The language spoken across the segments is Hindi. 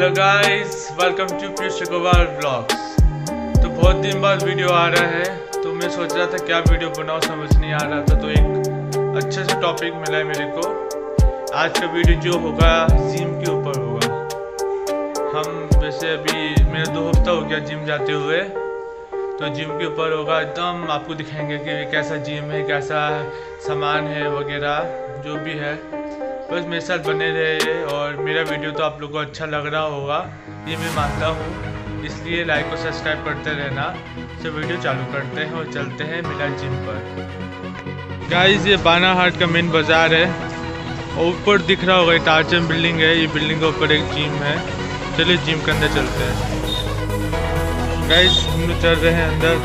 Hello guys, welcome to Piyush Agarwal vlogs. तो बहुत दिन बाद वीडियो आ रहा है, तो मैं सोच रहा था क्या वीडियो बनाऊँ, समझ नहीं आ रहा था। तो एक अच्छा सा टॉपिक मिला है मेरे को। आज का वीडियो जो होगा जिम के ऊपर होगा। हम वैसे अभी मेरा 2 हफ्ता हो गया जिम जाते हुए, तो जिम के ऊपर होगा एकदम। आपको दिखाएंगे कि कैसा जिम है, कैसा सामान है वगैरह जो भी है। बस मेरे साथ बने रहे और मेरा वीडियो तो आप लोगों को अच्छा लग रहा होगा, ये मैं मानता हूँ। इसलिए लाइक और सब्सक्राइब करते रहना। तो वीडियो चालू करते हैं और चलते हैं मेरा जिम पर। गाइस, ये बानाहाट का मेन बाज़ार है और ऊपर दिख रहा होगा टार्चन बिल्डिंग है। ये बिल्डिंग के ऊपर एक जिम है। चलिए जिम के अंदर चलते हैं। गाइस, हम लोग चल रहे हैं अंदर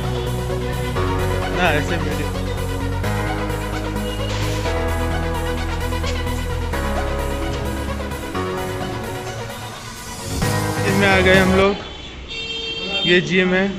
ना, ऐसे वीडियो में आ गए हम लोग। ये जिम है।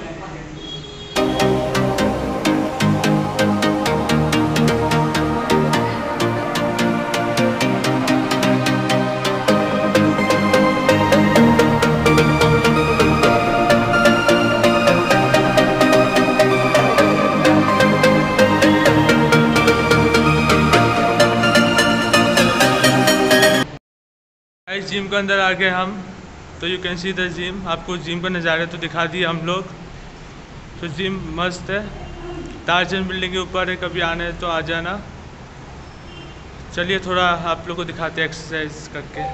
इस जिम के अंदर आ गए हम। तो you can see the gym. आपको जिम का नज़ारा तो दिखा दिया हम लोग। तो जिम मस्त है, टार्जन बिल्डिंग के ऊपर है। कभी आना है तो आ जाना। चलिए थोड़ा आप लोग को दिखाते हैं एक्सरसाइज करके।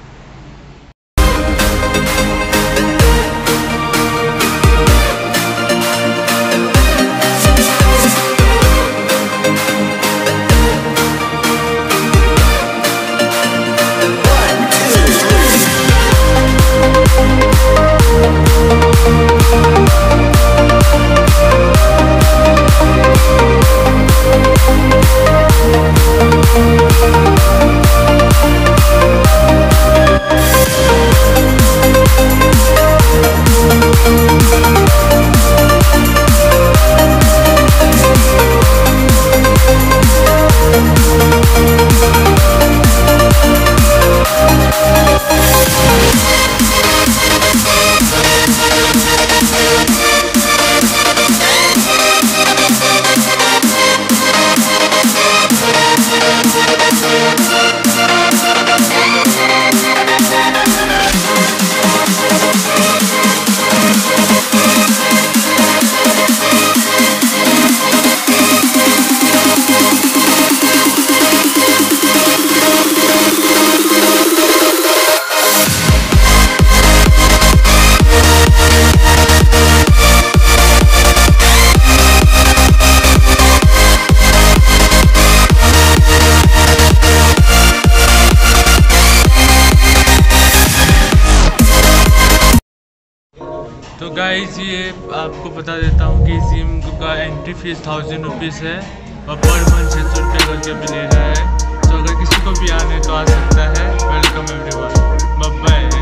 तो गाइस, ये आपको बता देता हूँ कि जिम का एंट्री फीस 1000 रुपीज़ है और पर मंथ 600 रुपये करके भी ले रहा है। तो अगर किसी को भी आने तो आ सकता है। Welcome everyone, bye bye.